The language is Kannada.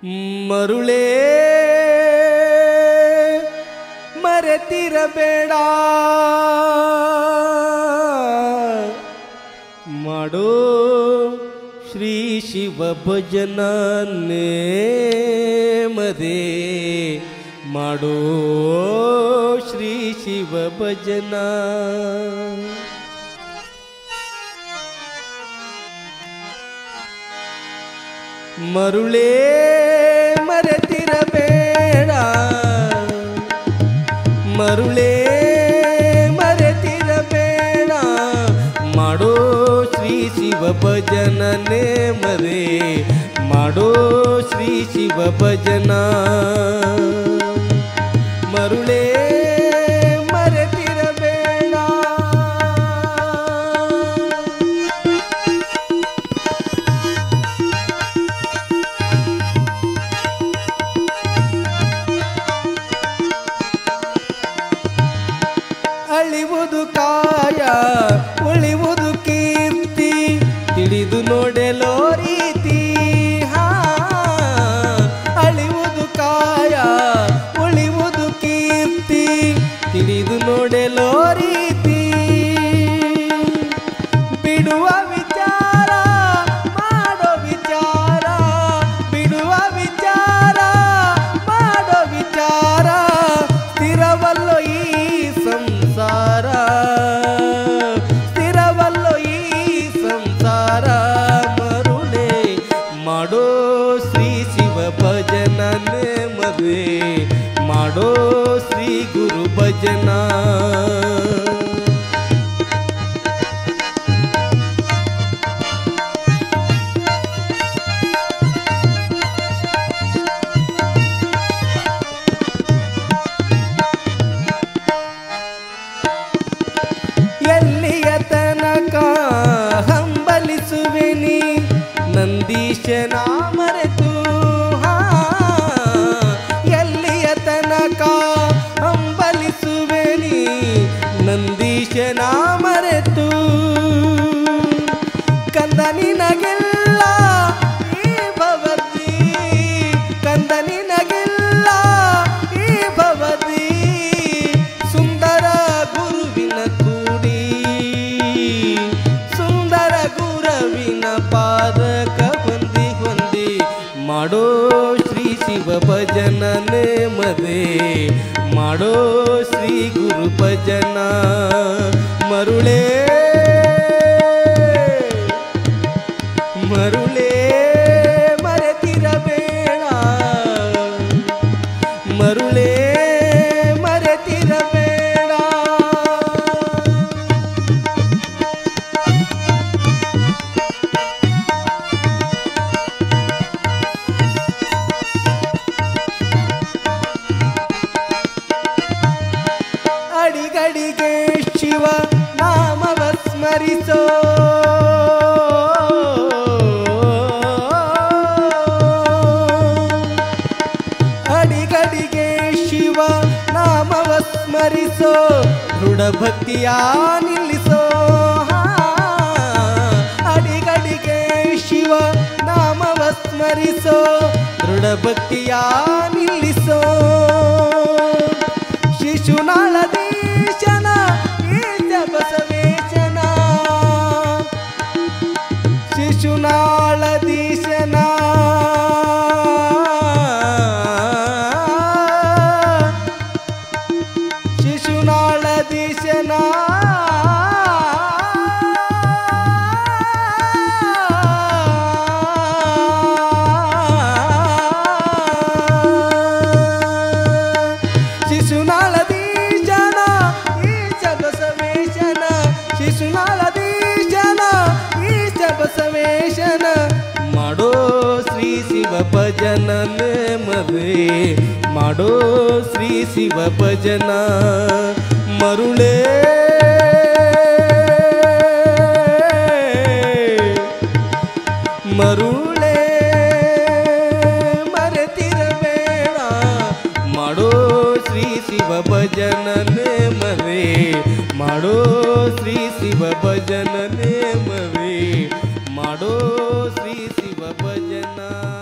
ಮರುಳೇ ಮರೆತಿರಬೇಡ ಮಾಡೋ ಶ್ರೀ ಶಿವ ಭಜನನೇ ಮದೇ ಮಾಡೋ ಶ್ರೀ ಶಿವ ಭಜನ ಮರುಳೇ ಮರೆತಿರಬೇಡ ಮರುಳೇ ಮರೆತಿರಬೇಡ ಮಾಡೋ ಶ್ರೀ ಶಿವ ಭಜನನೇ ಮರೇ ಮಾಡೋ ಶ್ರೀ ಶಿವ ಭಜನ ಮರುಳೇ ಅಳಿವುದು ಕಾಯ ಉಳಿವುದು ಕೀರ್ತಿ ತಿಳಿದು ನೋಡೆಲೋ ರೀತಿ ಅಳಿವುದು ಕಾಯ ಉಳಿವುದು ಕೀರ್ತಿ ತಿಳಿದು ನೋಡೆಲೋ ರೀತಿ ಬಿಡುವ ವಿಚಾರ ಮಾಡೋ ವಿಚಾರ ಬಿಡುವ ವಿಚಾರ ಮಾಡೋ ವಿಚಾರ ಸ್ಥಿರವಲ್ಲೋ ಈ ಸಂಸಾರ ಸ್ಥಿರವಲ್ಲೋ ಈ ಸಂಸಾರ ಮರುಳೇ ಮಾಡೋ ಶ್ರೀ ಶಿವ ಭಜನನೇ ಮದುವೆ ಮಾಡೋ ಶ್ರೀ ಗುರು ಭಜನ ಎಲ್ಲಿಯ ತನಕ ಹಂಬಲಿಸುವೆನಿ ನಂದೀಶನ ಮರೆತು ಎಲ್ಲಿಯ ತನಕ ಹಂಬಲಿಸುವೆನಿ ನಂದೀಶನ ಮರೆತು ಕಂದ ನಿನಗೆಲ್ಲ ಈ ಭವತಿ ಕಂದ ನಿನಗೆಲ್ಲ ಈ ಭವತಿ ಸುಂದರ ಗುರುವಿನ ಕೂಡಿ ಸುಂದರ ಗುರುವಿನ ಪಾದಕ ಹೊಂದಿ ಹೊಂದಿ ಮಾಡೋ ಶ್ರೀ ಶಿವ ಭಜನನೇ ಮದೇ ಮಾಡೋ ಶ್ರೀ ಗುರು ಭಜನ ಮರುಳೇ ಮರುಳೇ ಮರೆತಿರಬೇಡ ಮರುಳೇ ಮರೆತಿರಬೇಡ ಅಡಿಗಡಿಗೆ ಶಿವ ನಾಮವ ಸ್ಮರಿಸೋ ಅಡಿಗಡಿಗೆ ಶಿವ ನಾಮವ ಸ್ಮರಿಸೋ ದೃಢ ಭಕ್ತಿಯ ನಿಲ್ಲಿಸೋ ಅಡಿಗಡಿಗೆ ಶಿವ ನಾಮವ ಸ್ಮರಿಸೋ ದೃಢ ಭಕ್ತಿಯ ನಿಲ್ಲಿಸೋ ಶಿಶುನಾಳದೀಶನ ಈಶ ಬಸವೇಶನ ಶಿಶುನಾಳದೀಶನ ಶಿಶುನಾಳದೀಶನ ಶಿಶುನಾಳದೀಶನ ಈಶ ಬಸವೇಶನ ಶಿಶುನಾಳದೀಶನ ಈಶ ಬಸವೇಶನ ಮಾಡೋ ಶ್ರೀ ಶಿವ ಭಜನನೇ ಮದೇ ಮಾಡೋ ಶ್ರೀ ಶಿವ ಭಜನ ಮರುಳೇ ಮರುಳೇ ಮರೆತಿರಬೇಡ ಮಾಡೋ ಶ್ರೀ ಶಿವ ಭಜನನೇ ಮದೇ ಮಾಡೋ ಶ್ರೀ ಶಿವ ಭಜನನೇ ಮದೇ ಮಾಡೋ ಶ್ರೀ ಶಿವ ಭಜನ